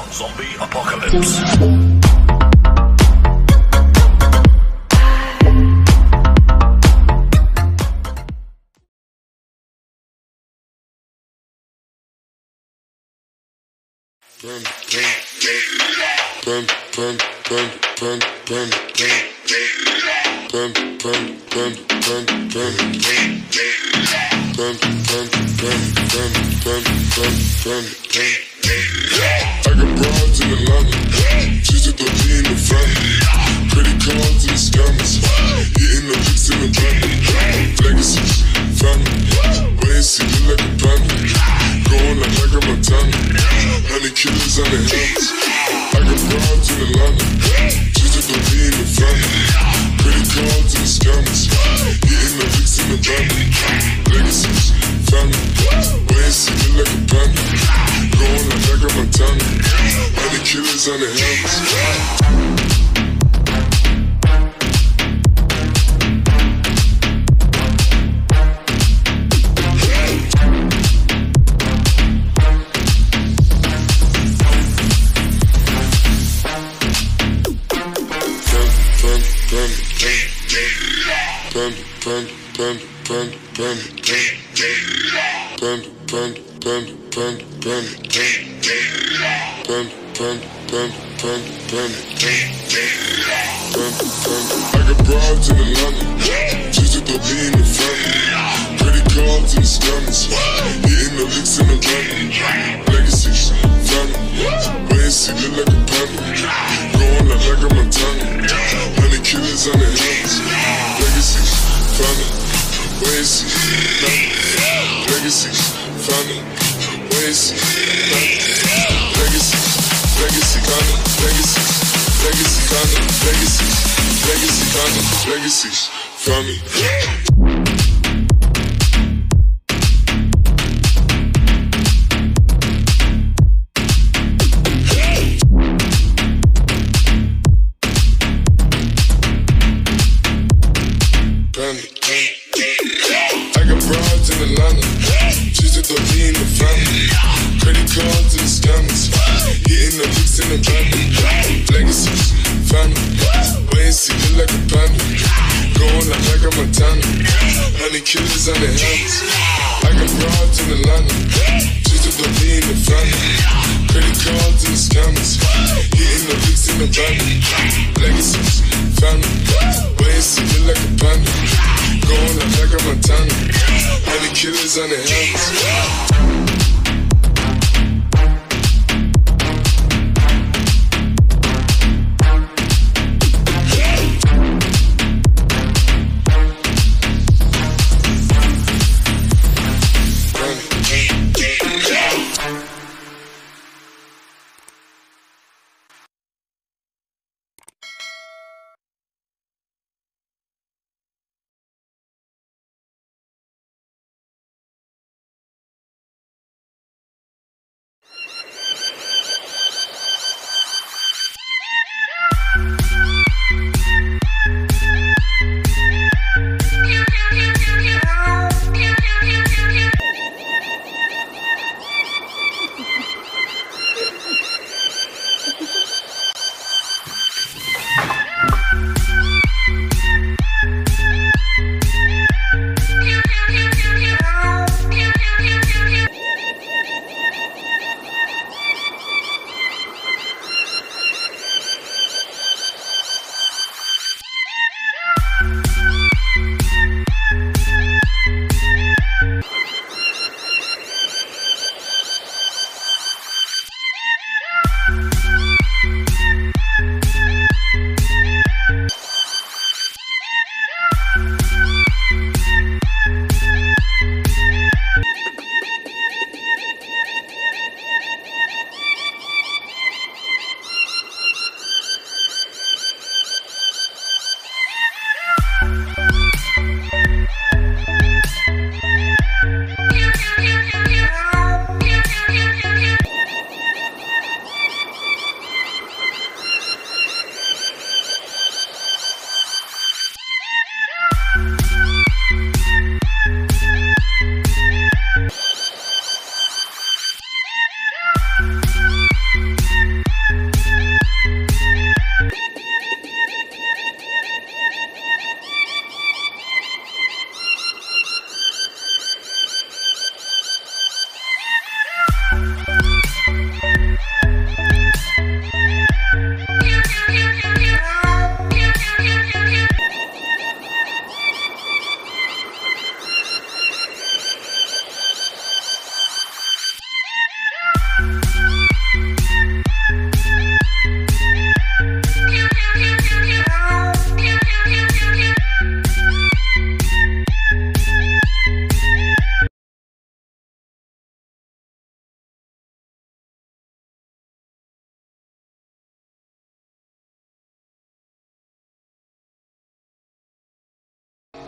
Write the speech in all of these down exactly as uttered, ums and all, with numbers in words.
Zombie apocalypse. I got broads in Atlanta, just at the P in the family. Credit cards and the scammers, hitting the licks in the van. Legacies, family, wait, see me like a panda. Going like like a Montana, honey killers on their hands. I got broads in Atlanta, just at the P in the family. Credit cards and the scammers, hitting the licks in the van. Legacies, family, wait, see me like a panda. Going like like a Montana, honey killers on their hands. I got broads in Atlanta, just at the B in the family. Credit cards and the scammers, hitting the licks in the van. Legacies, family, wait, see me like a panda. Going like like a Montana, honey killers on their hands. Legacies, family, wait, see, family. Legacies, family, wait, see, family. Legacies, legacy, family, legacies. Legacy, family, legacies, legacy, family, legacies, family. I got broads in Atlanta, just at the P in the family. Credit cards and the scammers, hitting the licks in the van. Legacies, family, wait, see me like a panda. Going like like a Montana, honey killers on their hands. I got broads in Atlanta, just at the P in the family. Credit cards and the scammers, hitting the licks in the van. Legacies, family, wait, see me like a panda. Going like like a Montana, honey killers on their hands.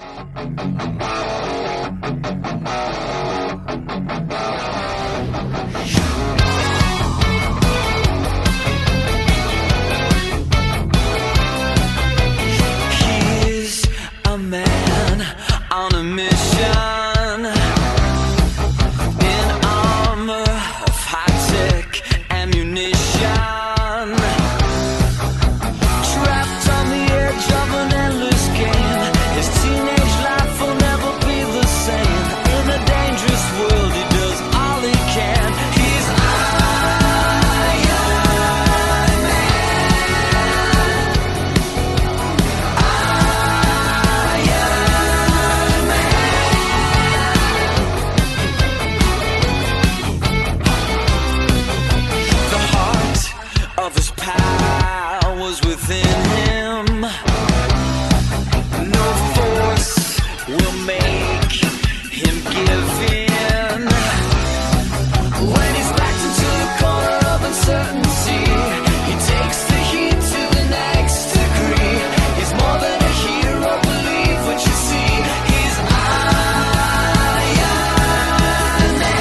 He's a man on a mission in armor of high-tech ammunition, trapped on the edge of an endless game. His teenage life will never be the same. In a dangerous world, he does all he can. He's Iron Man. Iron Man. The heart of his powers within him. No force will make him give in. When he's backed into the corner of uncertainty, he takes the heat to the next degree. He's more than a hero, believe what you see. He's Iron Man.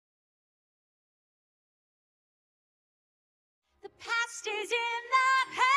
The past is in the past.